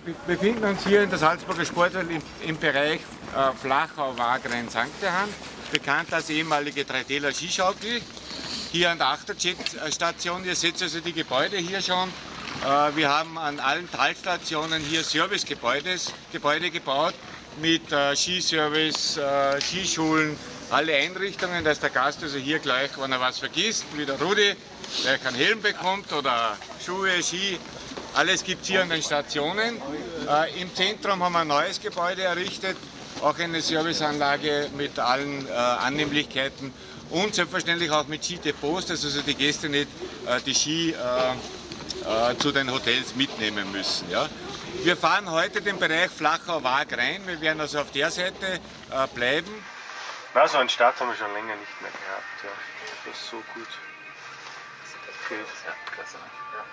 Wir befinden uns hier in der Salzburger Sportwelt im Bereich Flachau-Wagrain Sanktehan, bekannt als ehemalige 3Dler Skischaukel. Hier an der Achterstation, ihr seht also die Gebäude hier schon. Wir haben an allen Talstationen hier Servicegebäude gebaut mit Skiservice, Skischulen, alle Einrichtungen, dass der Gast also hier gleich, wenn er was vergisst, wie der Rudi, gleich einen Helm bekommt oder Schuhe, Ski. Alles gibt es hier an den Stationen. Im Zentrum haben wir ein neues Gebäude errichtet, auch eine Serviceanlage mit allen Annehmlichkeiten und selbstverständlich auch mit Skidepots, dass also die Gäste nicht die Ski zu den Hotels mitnehmen müssen. Ja. Wir fahren heute den Bereich Flachau-Wagrain. Wir werden also auf der Seite bleiben. Na, so einen Start haben wir schon länger nicht mehr gehabt. Ja. Das ist so gut. Okay. Ja, klasse. Ja.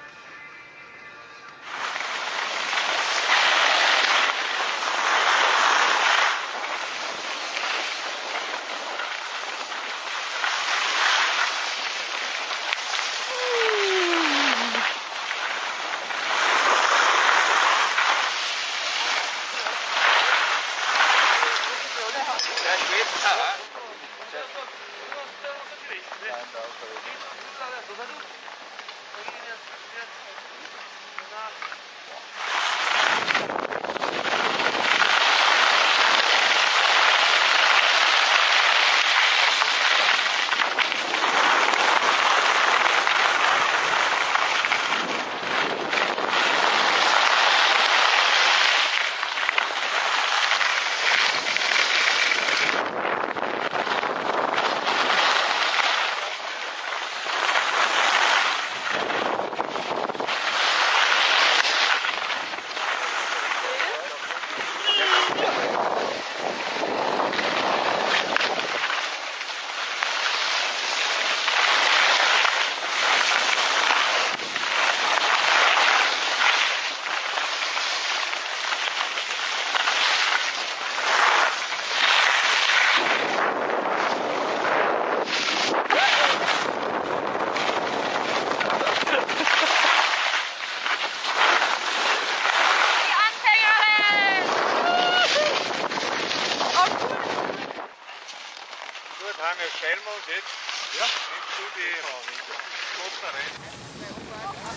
Hannes, stellen wir uns jetzt. Ja. Nimmst du die Kloster rein?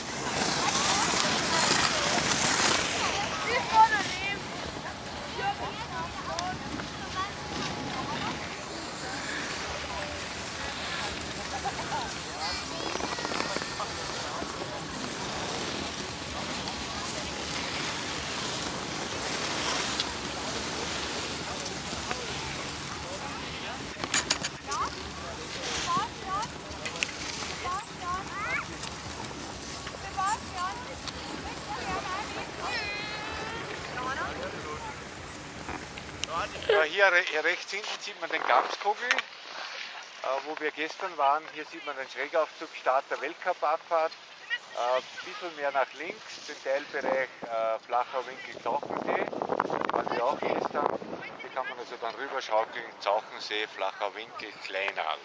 Hier rechts hinten sieht man den Gamskogel, wo wir gestern waren. Hier sieht man den Schrägaufzug, Start der Weltcup-Abfahrt. Ein bisschen mehr nach links, den Teilbereich Flachau-Winkel-Zauchensee, waren wir auch gestern. Hier kann man also dann rüberschaukeln, Zauchensee, Flachau-Winkel, Kleinal.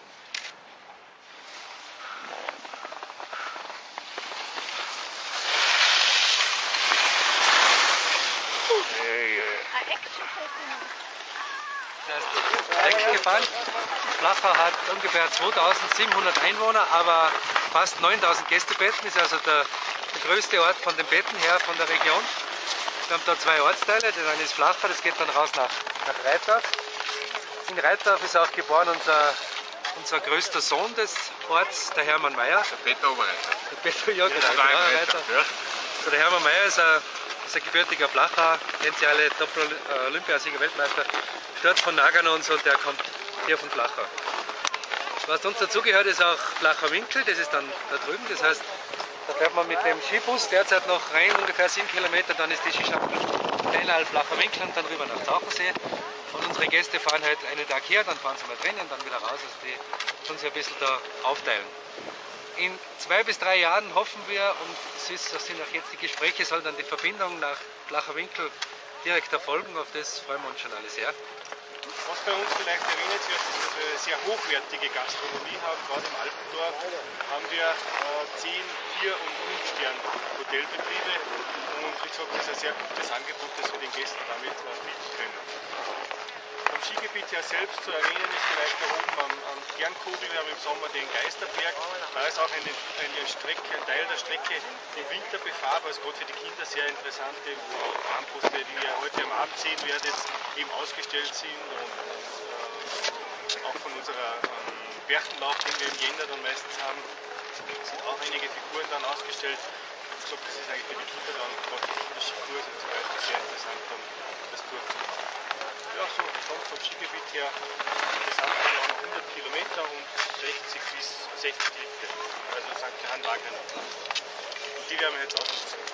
Dreck gefahren. Flachau hat ungefähr 2700 Einwohner, aber fast 9000 Gästebetten, ist also der größte Ort von den Betten her von der Region. Wir haben da zwei Ortsteile, der eine ist Flachau, das geht dann raus nach Reitdorf. In Reitdorf ist auch geboren unser größter Sohn des Orts, der Hermann Mayer. Der Peter Oberreiter. Der Peter, ja genau. Ja. So, der Hermann Mayer ist ein gebürtiger Flachauer, nennt sie alle Doppel-Olympiasieger, Weltmeister, dort von Nagano und so, und der kommt hier von Flachau. Was uns dazugehört, ist auch Flachau-Winkel, das ist dann da drüben, das heißt, da fährt man mit dem Skibus derzeit noch rein, ungefähr 7 Kilometer, dann ist die Skischaukel Kleinal, Flachau-Winkel und dann rüber nach Zauchensee. Und unsere Gäste fahren halt einen Tag her, dann fahren sie mal drinnen, dann wieder raus, also die tun sich ein bisschen da aufteilen. In 2 bis 3 Jahren hoffen wir, und das sind auch jetzt die Gespräche, soll dann die Verbindung nach Flachau-Winkel direkt erfolgen, auf das freuen wir uns schon alle sehr. Was bei uns vielleicht erwähnt wird, ist, dass wir eine sehr hochwertige Gastronomie haben. Gerade im Alpendorf haben wir 10, 4 und 5 Stern Hotelbetriebe. Und wie gesagt, das ist ein sehr gutes Angebot, das wir den Gästen damit bieten können. Vom Skigebiet her selbst zu erwähnen ist vielleicht da oben am Kernkogel, wir haben im Sommer den Geisterberg. Da ist auch ein Teil der Strecke im Winter befahrbar, also gerade für die Kinder sehr interessante Armbrüste, die ihr heute am Abend sehen werdet, eben ausgestellt sind und auch von unserer Berchtenlauf, den wir im Jänner dann meistens haben, sind auch einige Figuren dann ausgestellt. Ich glaube, das ist eigentlich für die Kinder dann, gerade für Kinderskikurs und so weiter, sehr interessant dann das durchzumachen. Ja, so sonst vom Skigebiet her insgesamt haben wir auch noch 100 Kilometer und 60 bis 60 Lifte, also St. Johann Wagner. Und die werden wir jetzt ausnutzen.